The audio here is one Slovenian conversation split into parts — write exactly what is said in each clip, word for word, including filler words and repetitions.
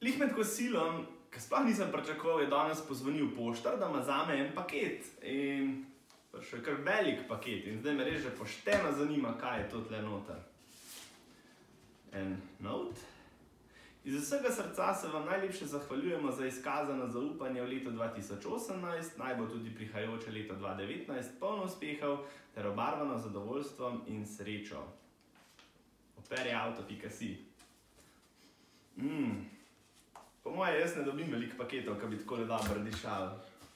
Lih med kosilom, ker sploh nisem pričakoval, je danes pozvonil poštar, da ima zame en paket. In prišel je kar velik paket in zdaj me res že pošteno zanima, kaj je to tle noter. En note. Iz vsega srca se vam najlepše zahvaljujemo za izkazano zaupanje v letu dva tisoč osemnajst, naj bo tudi prihajajoče leto dva devetnajst polno uspehov ter obarvano z zadovoljstvom in srečo. operiauto pika si. Mm. Po moje, jaz ne dobim veliko paketov, ki bi takole dobro dišali.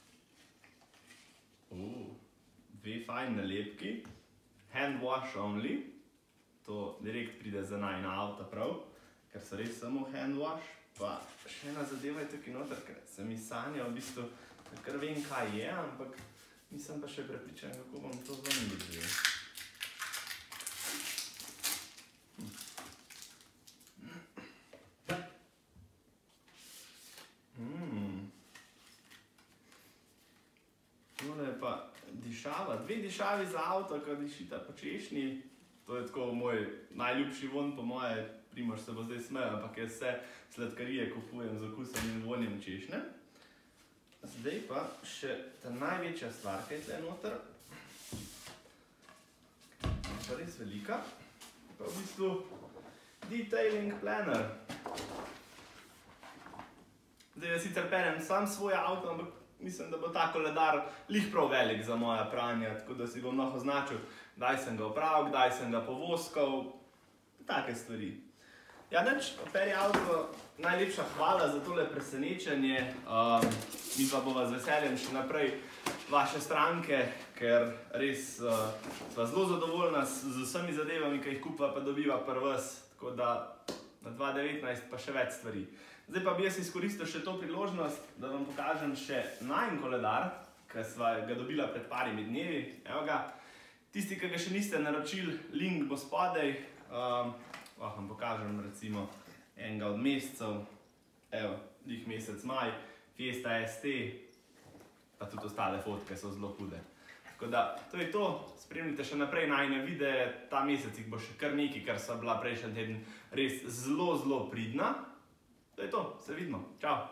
Uh, dve fajn nalepki. Hand wash only. To direkt pride za najina avta prav, ker so res samo hand wash. Pa še ena zadeva je tukaj noter, ker se mi sanja v bistvu, kar vem, kaj je, ampak nisem pa še prepričan, kako bom to ven videl. Tole je pa dišava, dve dišavi za avto, ki dišita po češnji. To je tako moj najljubši vonj, po moje, Primož se bo zdaj smejal, ampak jaz vse sladkarije kupujem z okusom in vonjem češnje. Zdaj pa še ta največja stvar, ki je tle noter. Je pa res velika. Pa v bistvu detailing planner. Zdaj jaz sicer perem sam svoj avto, ampak mislim, da bo ta koledar lih prav velik za moja pranja, tako da si bom lahko označil, kdaj sem ga opravil, kdaj sem ga povoskal, take stvari. Ja, nič, operiauto, najlepša hvala za tole presenečenje. Um, mi pa bova z veseljem še naprej vaše stranke, ker res uh, sva zelo zadovoljna z vsemi zadevami, ki jih kupa pa dobiva pri vas, tako da na dva devetnajst pa še več stvari. Zdaj pa bi jaz izkoristil še to priložnost, da vam pokažem še najin koledar, ki sva ga dobila pred parimi dnevi. Evo ga. Tisti, ki ga še niste naročili, link bo spodaj. Um, lahko vam pokažem recimo enega od mesecev. Evo, lih mesec maj, Fiesta S T, pa tudi ostale fotke so zelo hude. Tako da, to je to. Spremljite še naprej najine videe. Ta mesec jih bo še kar nekaj, ker sva bila prejšnji teden res zelo, zelo pridna. To je to, se vidimo. Čau!